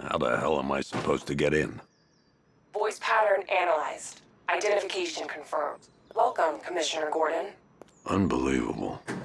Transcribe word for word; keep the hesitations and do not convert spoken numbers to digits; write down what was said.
How the hell am I supposed to get in? Voice pattern analyzed. Identification confirmed. Welcome, Commissioner Gordon. Unbelievable.